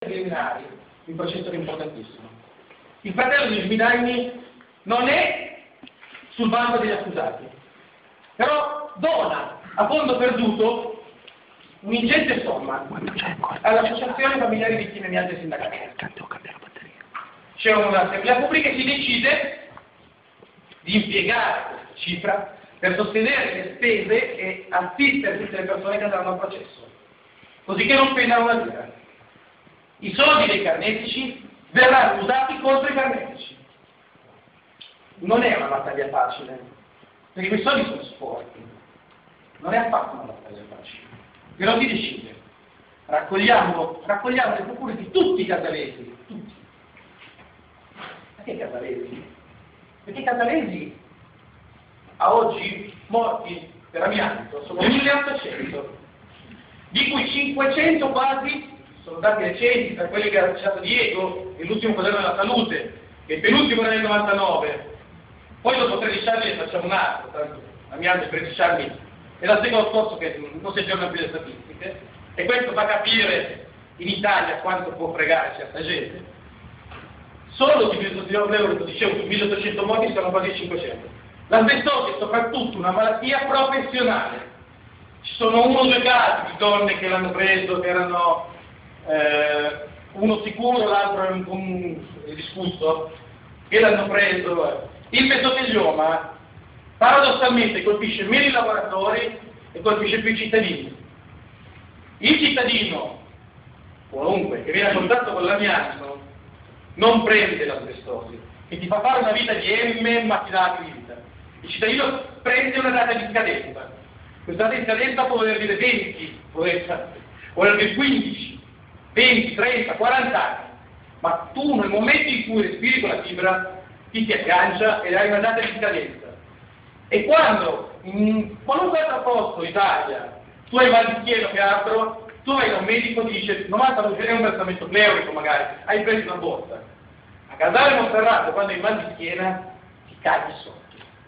preliminari di un processo importantissimo. Il fratello di Smidaini non è sul banco degli accusati, però dona a fondo perduto un'ingente somma all'Associazione Familiari Vittime Amiante Sindacali. C'è un'assemblea pubblica e si decide di impiegare questa cifra per sostenere le spese e assistere tutte le persone che andranno al processo, così che non spendano una lira. I soldi dei carnefici verranno usati contro i carnefici. Non è una battaglia facile, perché quei soldi sono sporchi. Non è affatto una battaglia facile. Però si decide. Raccogliamo le procure di tutti i catalesi. Tutti. Perché catalesi? Perché i catalesi a oggi morti per amianto sono 1800, di cui 500 quasi sono dati recenti, tra quelli che ha lasciato Diego e l'ultimo governo della salute, che il penultimo era nel 99. Poi dopo 13 anni ne facciamo un altro, tanto amianto 13 anni è dal secolo scorso che non si aggiornano più le statistiche, e questo fa capire in Italia quanto può fregare certa gente. Solo di 1800 morti sono quasi 500. L'asbestosi è soprattutto una malattia professionale. Ci sono uno o due casi di donne che l'hanno preso, che erano uno sicuro, l'altro è un discusso, che l'hanno preso. Il mesotelioma paradossalmente colpisce meno i lavoratori e colpisce più i cittadini. Il cittadino, qualunque, che viene a contatto con l'amianto, non prende l'asbestosi, che ti fa fare una vita di M mattinata di vita. Il cittadino prende una data di scadenza. Questa data di scadenza può voler dire 20, può voler dire 15, 20, 30, 40 anni. Ma tu nel momento in cui respiri quella fibra ti aggancia e hai una data di scadenza. E quando in qualunque altro posto in Italia tu hai mal di schiena che altro, tu vai da un medico e ti dice 90 è un versamento pleurico magari, hai preso una botta. A Casale Monferrato quando hai mal di schiena ti cadi sotto.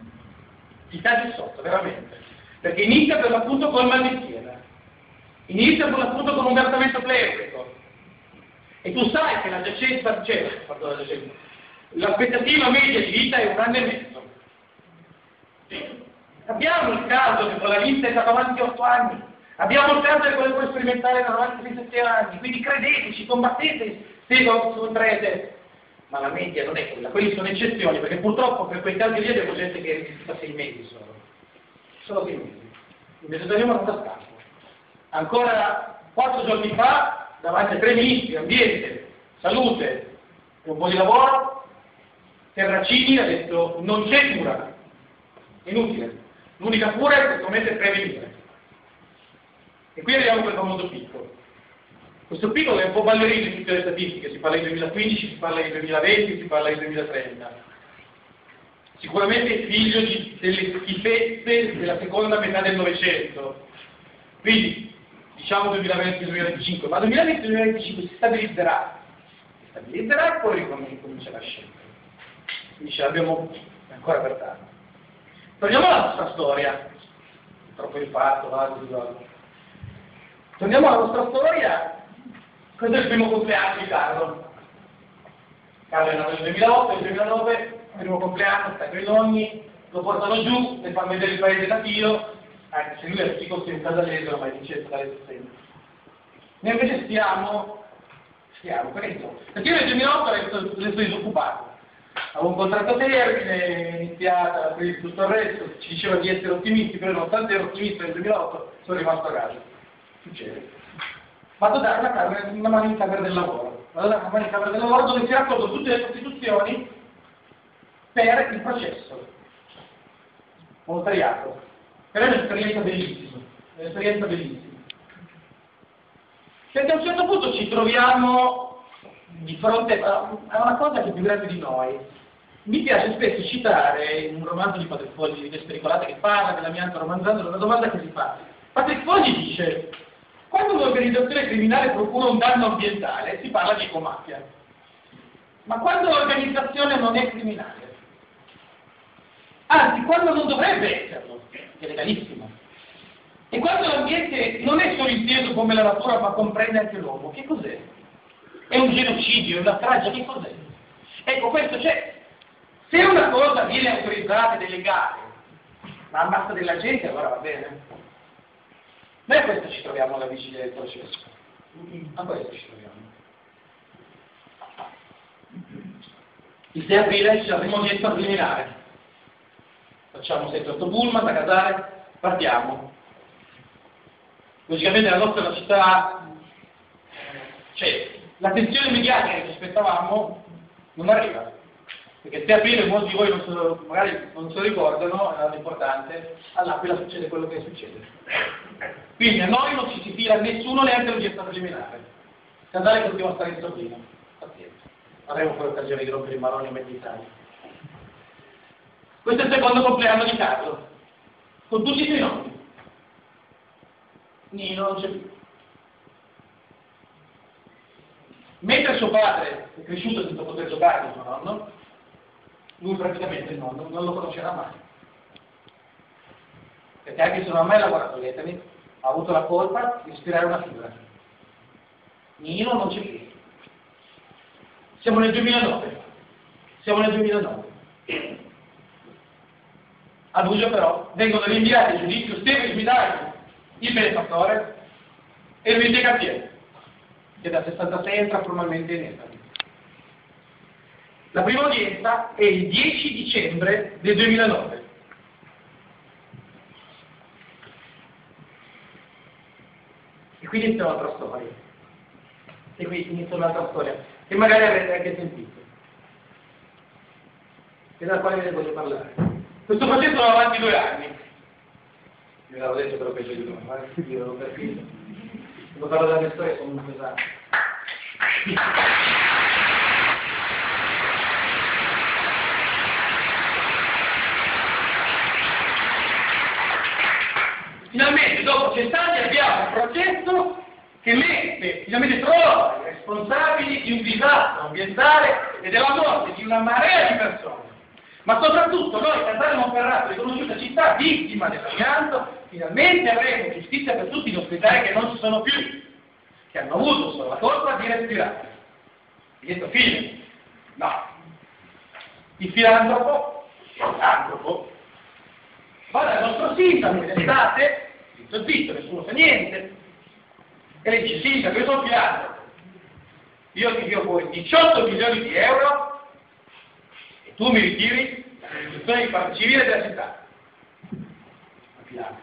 Ti cadi sotto, veramente. Perché inizia per l'appunto col mal di schiena. Inizia per l'appunto con un versamento pleurico. E tu sai che la giacenza, l'aspettativa media di vita è 1 anno e mezzo. Abbiamo il caso che con la vista è stato avanti 8 anni. Abbiamo il caso che quello può sperimentare da avanti 7 anni. Quindi credeteci, combattete se potrete. Ma la media non è quella. Quelli sono eccezioni, perché purtroppo per quei casi lì abbiamo gente che resiste 6 mesi solo. Solo 6 mesi. Il mesotelioma non sta scampo. Ancora 4 giorni fa, davanti a 3 ministri, ambiente, salute e un po' di lavoro, Terracini ha detto non c'è cura. Inutile. L'unica cura è questo momento è prevenire. E qui arriviamo a quel famoso picco. Questo picco è un po' ballerino in tutte le statistiche, si parla di 2015, si parla di 2020, si parla di 2030. Sicuramente è figlio delle schifezze della seconda metà del Novecento. Quindi, diciamo 2020-2025, ma 2020-2025 si stabilizzerà. Si stabilizzerà e poi ricomincerà a scendere. Quindi ce l'abbiamo ancora per tanto. Torniamo alla nostra storia. Troppo il fatto, torniamo alla nostra storia. Questo è il primo compleanno di Carlo. Carlo è nato nel 2008, nel 2009, primo compleanno, sta con i nonni, lo portano giù e fanno vedere il paese natio, anche se lui è antico in casalese, ormai Vincenzo dalle sempre. Noi invece stiamo questo. Perché io nel 2008 resto disoccupato. Avevo un contratto a termine, iniziata la crisi, tutto il resto, ci diceva di essere ottimisti, però nonostante ero ottimista nel 2008, sono rimasto a casa. Succede. Vado a dare una mano in camera del lavoro. Dove si raccolgono tutte le costituzioni per il processo. Volontariato. Per me è un'esperienza bellissima. Perché a un certo punto ci troviamo di fronte a una cosa che è più grande di noi. Mi piace spesso citare un romanzo di Patrick Fogli di Despericolate che parla dell'amianto romanzando una domanda che si fa. Patrick Fogli dice: quando un'organizzazione criminale procura un danno ambientale si parla di ecomafia. Ma quando l'organizzazione non è criminale? Anzi, quando non dovrebbe esserlo, è legalissimo. E quando l'ambiente non è solo inteso come la natura ma comprende anche l'uomo, che cos'è? È un genocidio, è una strage, che cos'è? Ecco, questo c'è. Se una cosa viene autorizzata ed è legale, ma ammazza della gente, allora va bene. Noi a questo ci troviamo alla vigilia del processo. A questo ci troviamo. Il 6 aprile ci avremo udienza preliminare. Facciamo 7-8 pullman da Casale, partiamo. Logicamente la nostra città, cioè, l'attenzione mediatica che ci aspettavamo non arriva. Perché il 6 aprile molti di voi magari non se lo ricordano, è importante, all'Aquila succede quello che succede. Quindi a noi non ci si fila nessuno neanche l'udienza preliminare. Casale continua a stare in sordina. Pazienza. Avremo poi l'occasione di rompere i maroni in mezzo Italia. Questo è il secondo compleanno di Carlo, con tutti i suoi nomi. Nino non c'è più. Mentre suo padre è cresciuto senza poter giocare con suo nonno, lui praticamente il nonno non lo conoscerà mai. Perché anche se non ha mai lavorato all'Eternit, ha avuto la colpa di ispirare una figura. Nino non c'è più. Siamo nel 2009. A luglio però vengono rinviati a giudizio Stefano Smidaglio, il benefattore, e Luigi Campieri, che da 66 entra formalmente in Eternit. La prima udienza è il 10 dicembre del 2009. E qui inizia un'altra storia. Che magari avrete anche sentito. E dalla quale ve ne voglio parlare. Questo processo va avanti 2 anni. Io l'avevo detto però peggio di noi, io l'ho capito. Devo parlare della mia storia, sono un pesante. Finalmente, dopo 100 anni, abbiamo un processo che finalmente trova i responsabili di un disastro ambientale e della morte di una marea di persone. Ma soprattutto noi, Casale Monferrato, riconosciuta città vittima dell'amianto, finalmente avremo giustizia per tutti gli ospedali che non ci sono più, che hanno avuto solo la colpa di respirare. Lieto fine. No. Il filantropo va dal nostro sindaco in estate, zitto, nessuno sa niente, e le dice: sindaco, io sono filantropo, io ti do poi 18 milioni di euro e tu mi ritiri la riduzione di parte civile della città. Ma filantropo.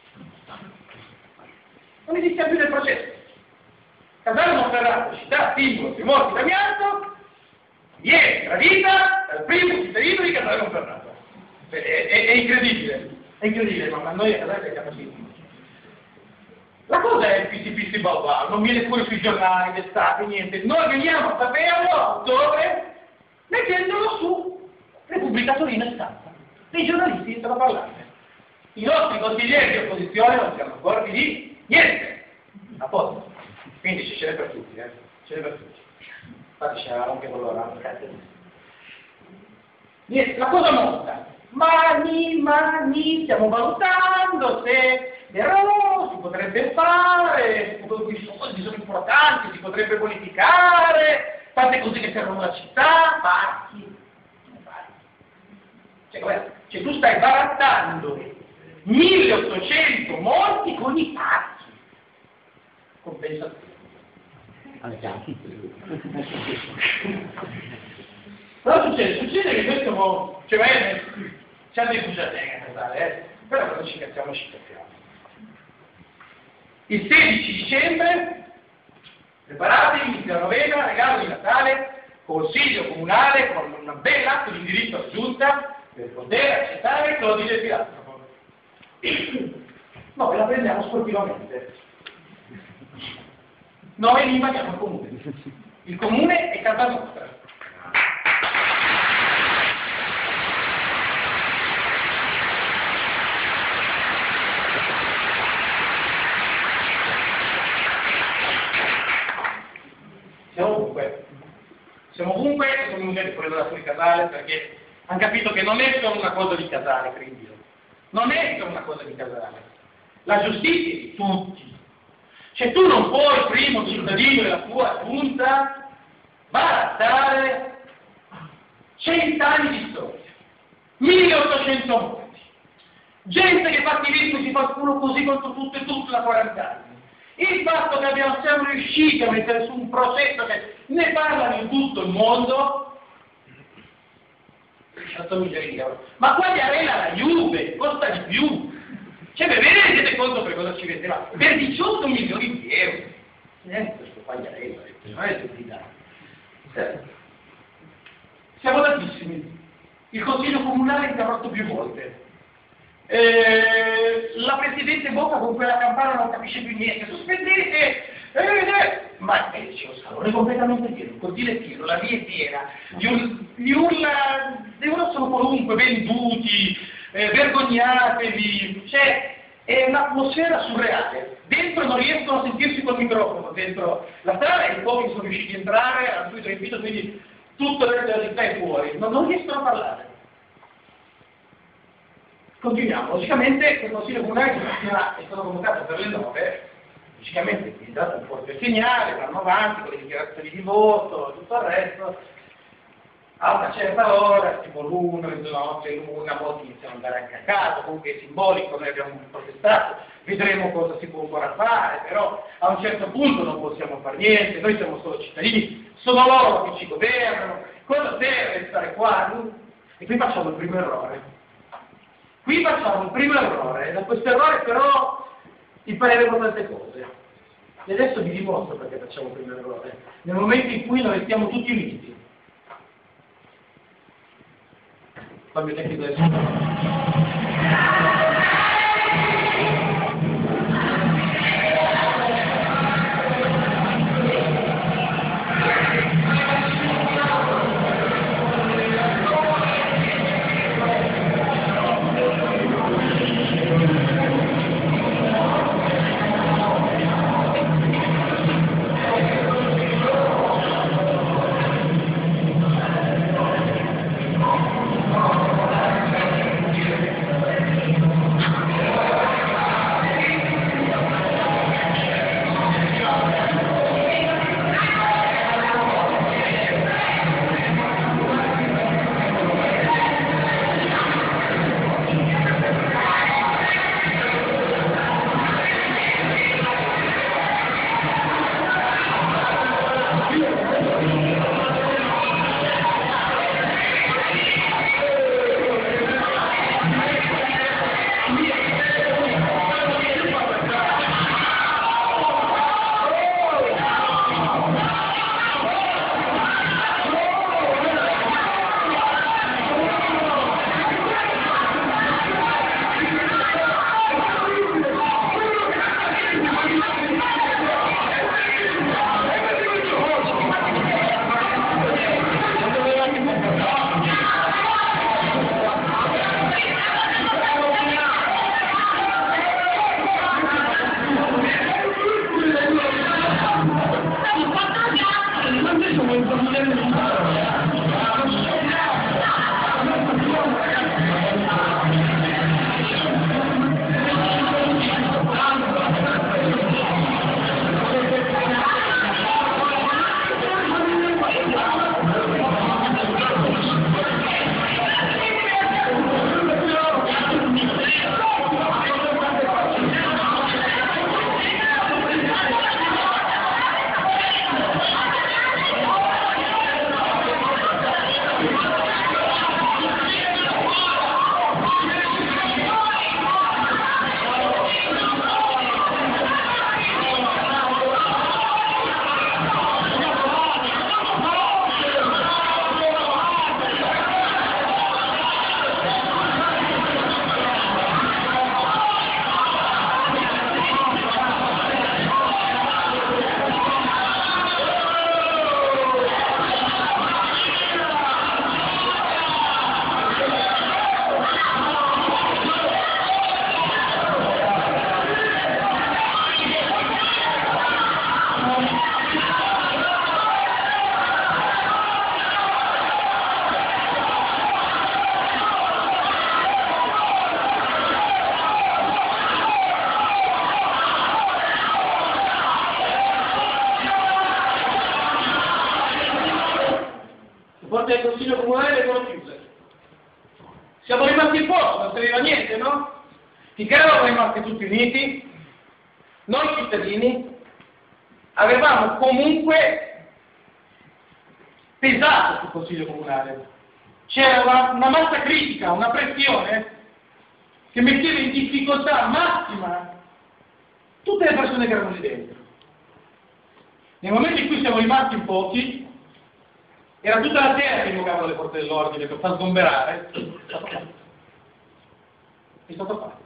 Non esiste più nel processo. Casale Monferrato, città simbolo dei morti d'amianto, viene tradita dal primo cittadino di Casale Monferrato. È incredibile, ma noi a Casale siamo simili. La cosa è il pissi baubà, non viene fuori sui giornali d'estate, niente. Noi veniamo a saperlo a ottobre mettendolo su Repubblica Torino e Stampa. Dei giornalisti iniziano a parlarne. I nostri consiglieri di opposizione non si erano accorti di niente. A posto. Quindi ce n'è per tutti, ce n'è per tutti. Infatti c'era anche con loro, niente, la cosa monta. Mani, stiamo valutando se però si potrebbe fare, i soldi sono importanti, si potrebbe bonificare, fate così che servono la città, parchi. Cioè tu stai barattando 1800 morti con i parchi. Compensazione. Però succede che questo, c'è dei bugiardini a Casale, però quando ci cazziamo. Il 16 dicembre, preparatevi, inizia la novena, regalo di Natale, consiglio comunale con un bel atto di indirizzo alla giunta per poter accettare il codice del filantropo. Noi la prendiamo sportivamente. Noi li invadiamo il comune. Il comune è casa nostra. Siamo ovunque, sono venuti fuori dalla fuori Casale perché hanno capito che non è solo una cosa di Casale, credi io. Non è solo una cosa di Casale. La giustizia è di tutti. Cioè tu non puoi, primo cittadino della tua giunta, barattare 100 anni di storia, 1800 morti, gente che fa attivismo si fa il culo così contro tutto e tutto da 40 anni. Il fatto che siamo riusciti a mettere su un processo che ne parlano in tutto il mondo, 18 milioni di euro. Ma Quagliarella la Juve costa di più. Cioè, vi rendete conto per cosa ci vendeva? Per 18 milioni di euro. Questo Quagliarella, non è stupidità. Siamo tantissimi. Il Consiglio Comunale è interrotto più volte. La Presidente Bocca con quella campana non capisce più niente. Sospendete! Ma c'è un salone completamente pieno, un cortile pieno, la via è piena, gli urla sono qualunque, venduti, vergognatevi, cioè è un'atmosfera surreale. Dentro non riescono a sentirsi col microfono, dentro la sala e i pochi sono riusciti a entrare, hanno subito riempito, quindi tutto il resto della città è fuori, non riescono a parlare. Continuiamo, logicamente il Consiglio Comunale è stato convocato per le 9, logicamente è dato un forte segnale, vanno avanti con le dichiarazioni di voto, tutto il resto, a una certa ora, tipo l'1, mezzanotte, l'1, molti iniziano ad andare anche a casa, comunque è simbolico, noi abbiamo protestato, vedremo cosa si può ancora fare, però a un certo punto non possiamo fare niente, noi siamo solo cittadini, sono loro che ci governano, cosa serve stare qua? E qui facciamo il primo errore. E da questo errore però impareremo tante cose. E adesso vi dimostro perché facciamo il primo errore. Nel momento in cui noi restiamo tutti uniti. Fammi tecnico adesso. porte del Consiglio Comunale vengono chiuse. Siamo rimasti in posto, non serviva niente, no? Finché eravamo rimasti tutti uniti, noi cittadini avevamo comunque pesato sul Consiglio Comunale. C'era una massa critica, una pressione che metteva in difficoltà massima tutte le persone che erano lì dentro. Nel momento in cui siamo rimasti in pochi, era tutta la terra che invocava le forze dell'ordine per far sgomberare. È stato fatto.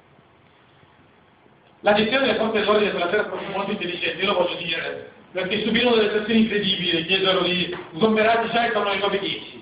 La gestione delle forze dell'ordine quella sera è stata molto intelligente, io lo voglio dire, perché subirono delle situazioni incredibili, chiesero di sgomberarsi già e stavano alle 9:10.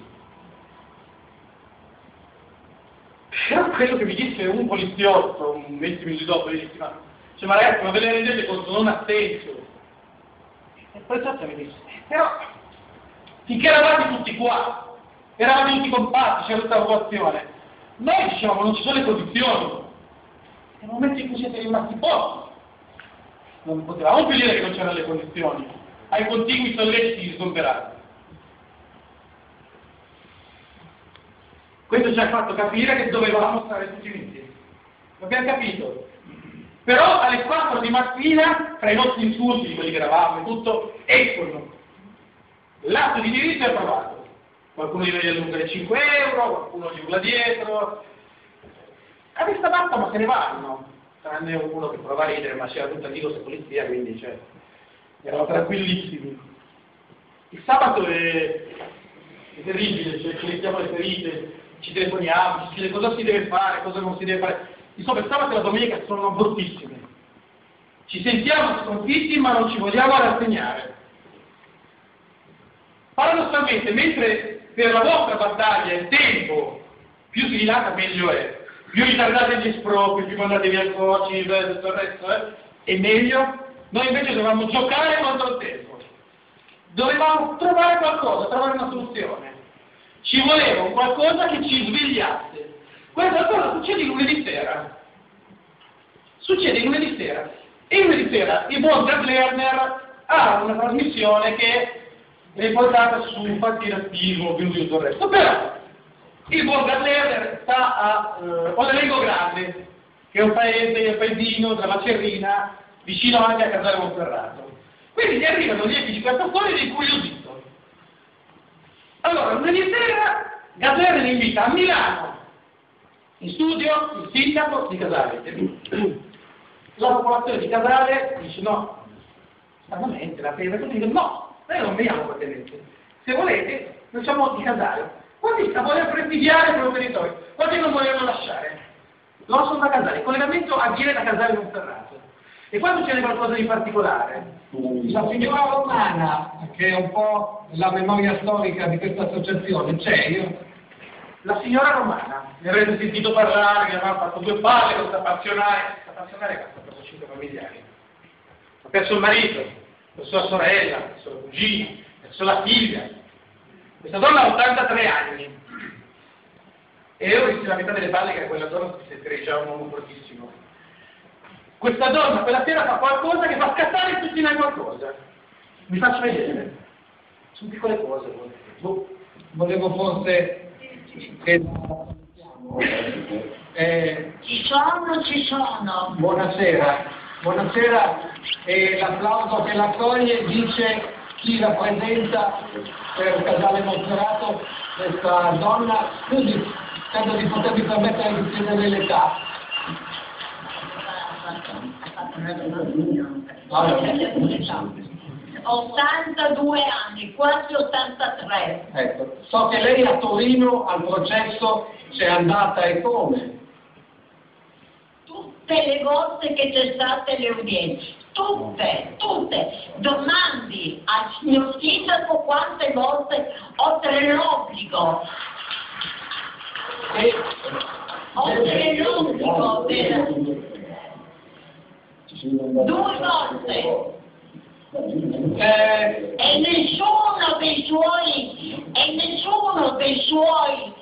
Però quello che mi disse un poliziotto, 20 minuti dopo, mi disse, ma ragazzi, ma ve ne rendete conto, non ha senso. E il poliziotto mi disse, però, finché eravate tutti qua, eravate tutti compatti, c'era tutta la popolazione, noi diciamo non ci sono le condizioni. Nel momento in cui siete rimasti pochi, non potevamo più dire che non c'erano le condizioni, ai continui solleciti di sgomberare. Questo ci ha fatto capire che dovevamo stare tutti uniti. L'abbiamo capito. Però alle 4 di mattina, tra i nostri insulti, di quelli che eravamo e tutto, escono. L'atto di diritto è approvato. Qualcuno gli vede allungare 5 euro, qualcuno gli urla dietro. A questa batta ma se ne vanno. Tranne uno che prova a ridere, ma c'era tutta Dio e polizia, quindi erano tranquillissimi. Il sabato è terribile, ci mettiamo le ferite, ci telefoniamo, ci chiede cosa si deve fare, cosa non si deve fare. Insomma, il sabato e la domenica sono bruttissime. Ci sentiamo sconfitti ma non ci vogliamo rassegnare. Paradossalmente, mentre per la vostra battaglia il tempo più si dilata meglio è, più ritardate gli espropri, più mandate via il coci, tutto il resto, è meglio, noi invece dovevamo giocare contro il tempo. Dovevamo trovare qualcosa, trovare una soluzione. Ci voleva un qualcosa che ci svegliasse. Questa cosa succede lunedì sera. Succede lunedì sera. E lunedì sera il buon Gerd Lerner ha una trasmissione che è portata su un pattinatismo più di tutto il resto. Però il buon Gerd Lerner sta a Olerengo Grande, che è un paesino della Macerrina, vicino anche a Casale Monferrato. Quindi gli arrivano gli epici storia di cui ho detto. Allora, lunedì sera Gerd li invita a Milano, in studio, il sindaco di Casale. La popolazione di Casale dice no, stranamente, la fede, tutti dicono no, noi non veniamo appartenenze. Se volete, noi siamo di Casale. Quanti vogliono presidiare il proprio territorio, quanti non vogliono lasciare. Loro sono da Casale, il collegamento avviene da Casale Monferrato. E quando c'è qualcosa di particolare? La signora Romana, che è un po' la memoria storica di questa associazione, c'è io? La signora Romana, ne avrete sentito parlare, che aveva fatto 2 palle con questa passionale che ha perso 5 familiari. Ha perso il marito, ha perso la sorella, ha perso la cugina, ha perso la figlia. Questa donna ha 83 anni. E io ho visto la metà delle palle che a quella donna si sentirei già un uomo fortissimo. Questa donna quella sera fa qualcosa che fa scattare tutti noi qualcosa. Vi faccio vedere. Sono piccole cose. Volevo forse che... Ci sono. Buonasera. Buonasera. E l'applauso che l'accoglie dice chi rappresenta per Casale Monferrato questa donna. Scusi, credo di potermi permettere di chiedere l'età. Ho 82 anni, quasi 83. Ecco, so che lei a Torino al processo c'è andata e come? Tutte le volte che c'è state le udienze, tutte. Domandi al signor sindaco quante volte oltre l'obbligo. Oltre l'obbligo per... 2 volte. E nessuno dei suoi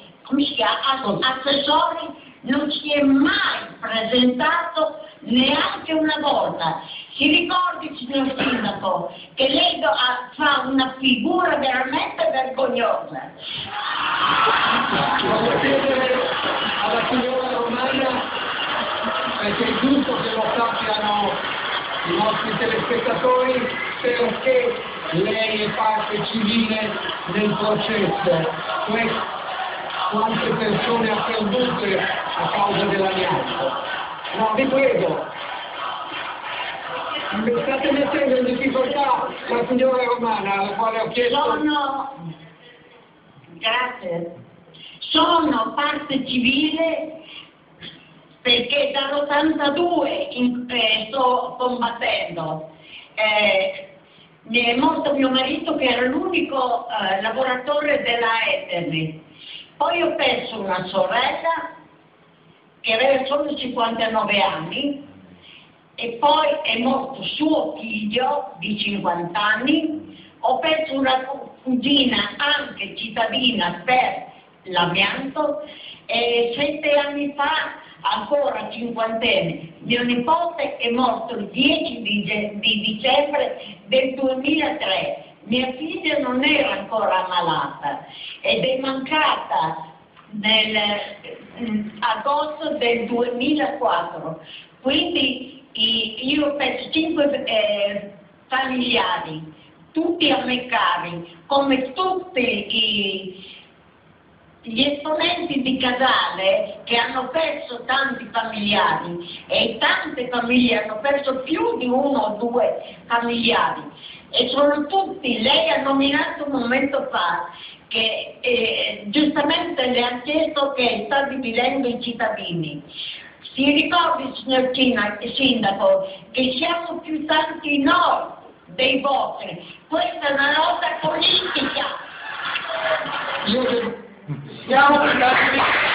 assessori non si è mai presentato neanche una volta. Si ricordi, signor Sindaco, che lei fa una figura veramente vergognosa. Voglio chiedere alla signora Romana, perché è giusto che lo sappiano i nostri telespettatori, perché lei è parte civile nel processo, cioè quante persone ha perdute a causa dell'amianto. No, vi prego. Mi state mettendo in difficoltà la signora Romana, alla quale ho chiesto... Grazie. Sono parte civile perché dall'82 sto combattendo. Mi è morto mio marito che era l'unico lavoratore della Ethernet. Poi ho perso una sorella che aveva solo 59 anni. E poi è morto suo figlio di 50 anni, ho perso una cugina anche cittadina per l'amianto e 7 anni fa, ancora cinquantenne, mio nipote è morto il 10 di dicembre del 2003, mia figlia non era ancora ammalata ed è mancata nell'agosto del 2004, quindi io ho perso 5 familiari, tutti a me cari, come tutti gli esponenti di Casale che hanno perso tanti familiari e tante famiglie hanno perso più di 1 o 2 familiari e sono tutti, lei ha nominato un momento fa che giustamente le ha chiesto che sta dividendo i cittadini. Si ricordi, signor Sindaco, che siamo più tanti noi dei vostri. Questa è una lotta politica. Siamo